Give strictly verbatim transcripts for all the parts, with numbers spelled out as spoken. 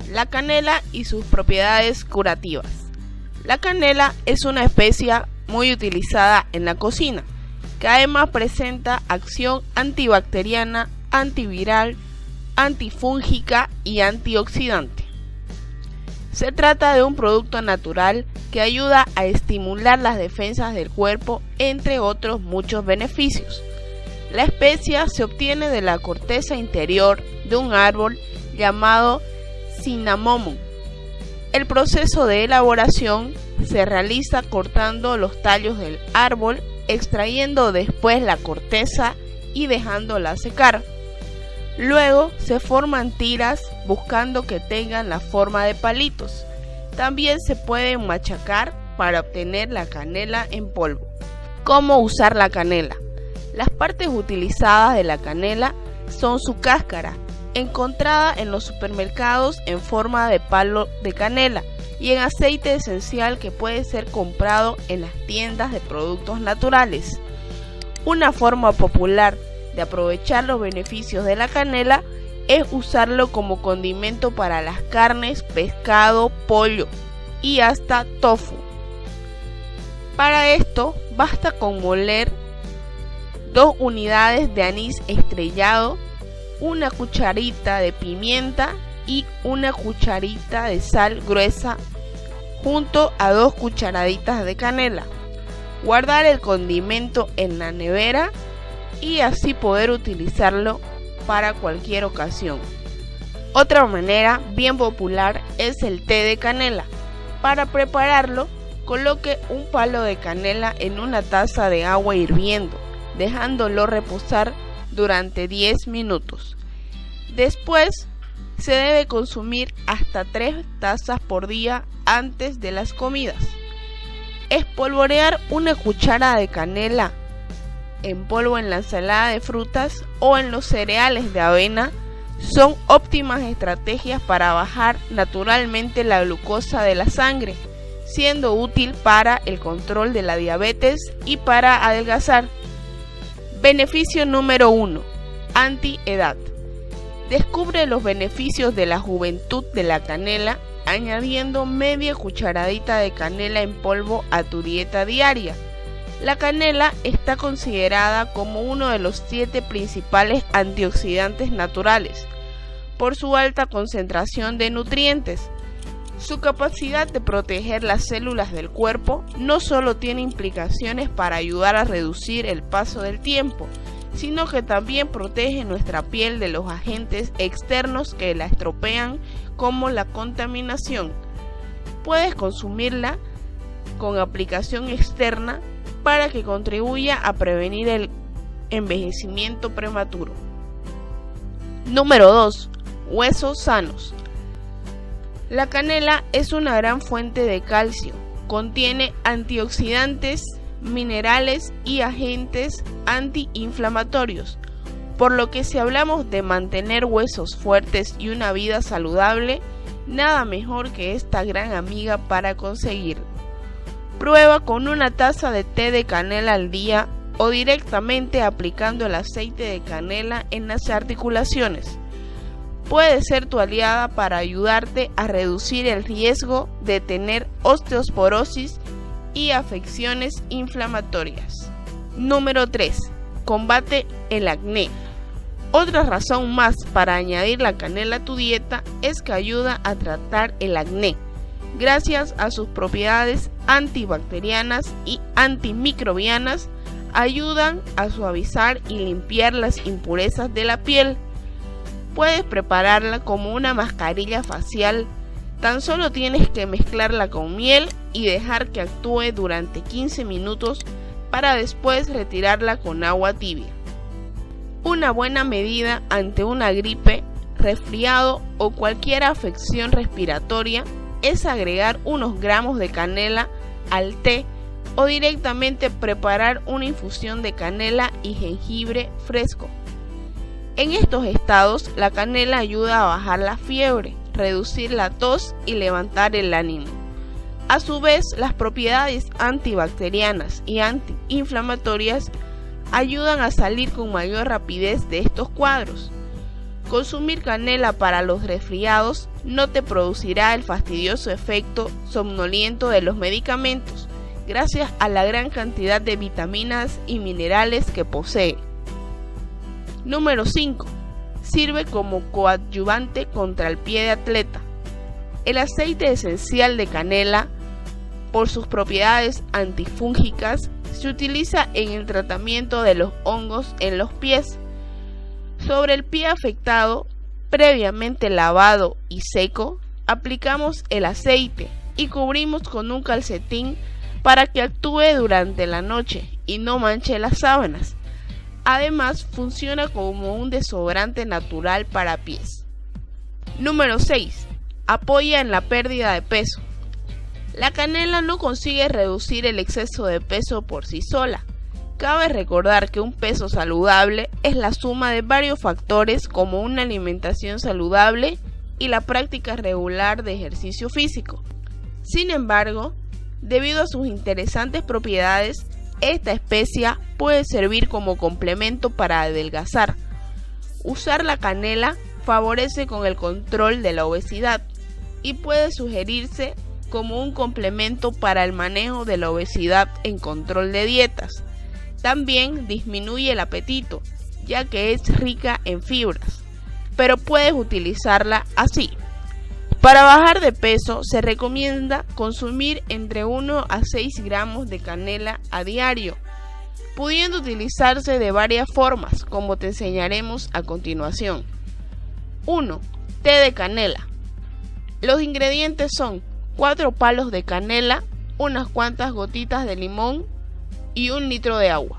La canela y sus propiedades curativas. La canela es una especia muy utilizada en la cocina, que además presenta acción antibacteriana, antiviral, antifúngica y antioxidante. Se trata de un producto natural que ayuda a estimular las defensas del cuerpo, entre otros muchos beneficios. La especia se obtiene de la corteza interior de un árbol llamado Cinnamomum. El proceso de elaboración se realiza cortando los tallos del árbol, extrayendo después la corteza y dejándola secar. Luego se forman tiras buscando que tengan la forma de palitos. También se pueden machacar para obtener la canela en polvo. ¿Cómo usar la canela? Las partes utilizadas de la canela son su cáscara, encontrada en los supermercados en forma de palo de canela, y en aceite esencial que puede ser comprado en las tiendas de productos naturales. Una forma popular de aprovechar los beneficios de la canela es usarlo como condimento para las carnes, pescado, pollo y hasta tofu. Para esto basta con moler dos unidades de anís estrellado, una cucharita de pimienta y una cucharita de sal gruesa junto a dos cucharaditas de canela. Guardar el condimento en la nevera y así poder utilizarlo para cualquier ocasión. Otra manera bien popular es el té de canela. Para prepararlo, coloque un palo de canela en una taza de agua hirviendo, dejándolo reposar durante diez minutos. Después, se debe consumir hasta tres tazas por día antes de las comidas. Espolvorear una cuchara de canela en polvo en la ensalada de frutas o en los cereales de avena son óptimas estrategias para bajar naturalmente la glucosa de la sangre, siendo útil para el control de la diabetes y para adelgazar. Beneficio número uno. Antiedad. Descubre los beneficios de la juventud de la canela añadiendo media cucharadita de canela en polvo a tu dieta diaria. La canela está considerada como uno de los siete principales antioxidantes naturales por su alta concentración de nutrientes. Su capacidad de proteger las células del cuerpo no solo tiene implicaciones para ayudar a reducir el paso del tiempo, sino que también protege nuestra piel de los agentes externos que la estropean, como la contaminación. Puedes consumirla con aplicación externa para que contribuya a prevenir el envejecimiento prematuro. Número dos. Huesos sanos. La canela es una gran fuente de calcio. Contiene antioxidantes, minerales y agentes antiinflamatorios, por lo que si hablamos de mantener huesos fuertes y una vida saludable, nada mejor que esta gran amiga para conseguirlo. Prueba con una taza de té de canela al día o directamente aplicando el aceite de canela en las articulaciones. Puede ser tu aliada para ayudarte a reducir el riesgo de tener osteoporosis y afecciones inflamatorias. Número tres. Combate el acné. Otra razón más para añadir la canela a tu dieta es que ayuda a tratar el acné, gracias a sus propiedades antibacterianas y antimicrobianas. Ayudan a suavizar y limpiar las impurezas de la piel. Puedes prepararla como una mascarilla facial. Tan solo tienes que mezclarla con miel y dejar que actúe durante quince minutos para después retirarla con agua tibia. Una buena medida ante una gripe, resfriado o cualquier afección respiratoria es agregar unos gramos de canela al té o directamente preparar una infusión de canela y jengibre fresco. En estos estados, la canela ayuda a bajar la fiebre, reducir la tos y levantar el ánimo. A su vez, las propiedades antibacterianas y antiinflamatorias ayudan a salir con mayor rapidez de estos cuadros. Consumir canela para los resfriados no te producirá el fastidioso efecto somnoliento de los medicamentos, gracias a la gran cantidad de vitaminas y minerales que posee. Número cinco. Sirve como coadyuvante contra el pie de atleta. El aceite esencial de canela, por sus propiedades antifúngicas, se utiliza en el tratamiento de los hongos en los pies. Sobre el pie afectado, previamente lavado y seco, aplicamos el aceite y cubrimos con un calcetín para que actúe durante la noche y no manche las sábanas. Además, funciona como un desodorante natural para pies. Número seis. Apoya en la pérdida de peso. La canela no consigue reducir el exceso de peso por sí sola. Cabe recordar que un peso saludable es la suma de varios factores como una alimentación saludable y la práctica regular de ejercicio físico. Sin embargo, debido a sus interesantes propiedades, esta especia puede servir como complemento para adelgazar. Usar la canela favorece con el control de la obesidad y puede sugerirse como un complemento para el manejo de la obesidad en control de dietas. También disminuye el apetito, ya que es rica en fibras, pero puedes utilizarla así. Para bajar de peso se recomienda consumir entre uno a seis gramos de canela a diario, pudiendo utilizarse de varias formas, como te enseñaremos a continuación. uno. Té de canela. Los ingredientes son cuatro palos de canela, unas cuantas gotitas de limón y un litro de agua.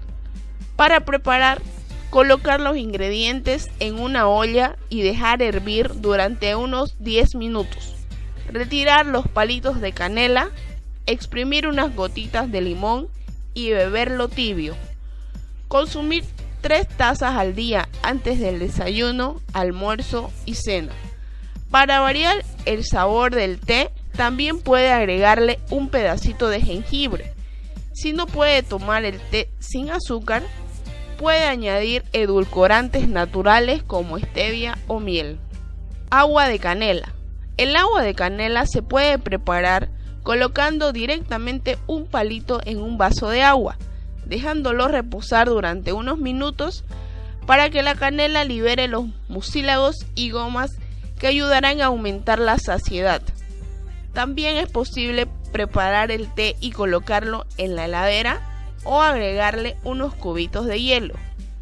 Para preparar, colocar los ingredientes en una olla y dejar hervir durante unos diez minutos. Retirar los palitos de canela, exprimir unas gotitas de limón y beberlo tibio. Consumir tres tazas al día antes del desayuno, almuerzo y cena. Para variar el sabor del té, también puede agregarle un pedacito de jengibre. Si no puede tomar el té sin azúcar, puede añadir edulcorantes naturales como stevia o miel. Agua de canela. El agua de canela se puede preparar colocando directamente un palito en un vaso de agua, dejándolo reposar durante unos minutos para que la canela libere los mucílagos y gomas que ayudarán a aumentar la saciedad. También es posible preparar el té y colocarlo en la heladera o agregarle unos cubitos de hielo.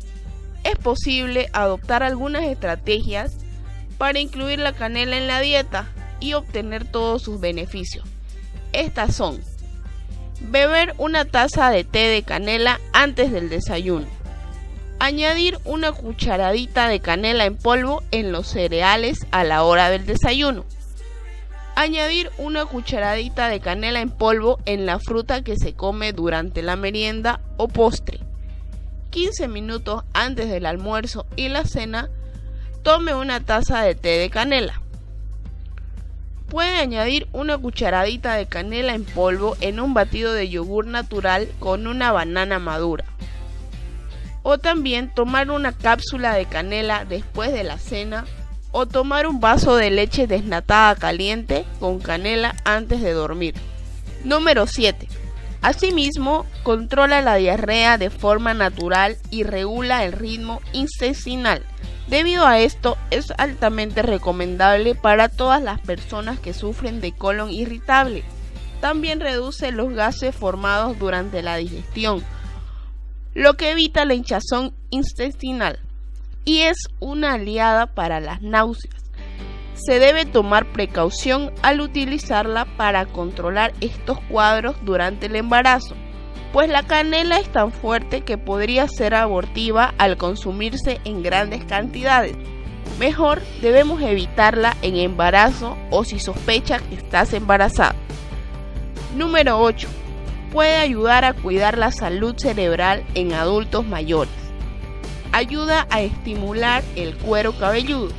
Es posible adoptar algunas estrategias para incluir la canela en la dieta y obtener todos sus beneficios. Estas son: beber una taza de té de canela antes del desayuno, añadir una cucharadita de canela en polvo en los cereales a la hora del desayuno, añadir una cucharadita de canela en polvo en la fruta que se come durante la merienda o postre. quince minutos antes del almuerzo y la cena, tome una taza de té de canela. Puede añadir una cucharadita de canela en polvo en un batido de yogur natural con una banana madura. O también tomar una cápsula de canela después de la cena, o tomar un vaso de leche desnatada caliente con canela antes de dormir. Número siete. Asimismo, controla la diarrea de forma natural y regula el ritmo intestinal. Debido a esto, es altamente recomendable para todas las personas que sufren de colon irritable. También reduce los gases formados durante la digestión, lo que evita la hinchazón intestinal, y es una aliada para las náuseas. Se debe tomar precaución al utilizarla para controlar estos cuadros durante el embarazo, pues la canela es tan fuerte que podría ser abortiva al consumirse en grandes cantidades. Mejor debemos evitarla en embarazo o si sospecha que estás embarazada. Número ocho. Puede ayudar a cuidar la salud cerebral en adultos mayores. Ayuda a estimular el cuero cabelludo.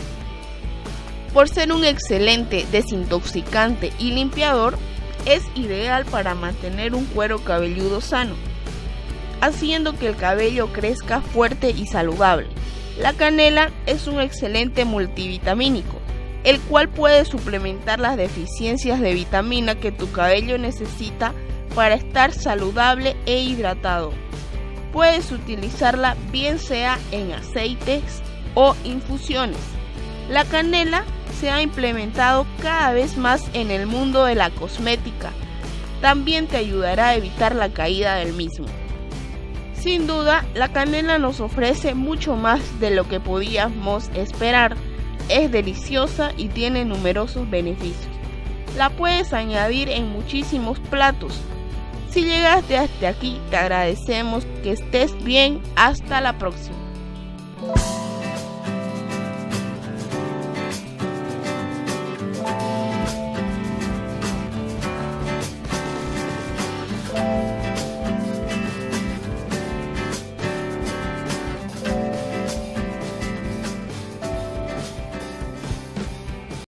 Por ser un excelente desintoxicante y limpiador, es ideal para mantener un cuero cabelludo sano, haciendo que el cabello crezca fuerte y saludable. La canela es un excelente multivitamínico, el cual puede suplementar las deficiencias de vitamina que tu cabello necesita para estar saludable e hidratado. Puedes utilizarla bien sea en aceites o infusiones. La canela se ha implementado cada vez más en el mundo de la cosmética. También te ayudará a evitar la caída del mismo. Sin duda, la canela nos ofrece mucho más de lo que podíamos esperar. Es deliciosa y tiene numerosos beneficios. La puedes añadir en muchísimos platos. Si llegaste hasta aquí, te agradecemos. Que estés bien. Hasta la próxima.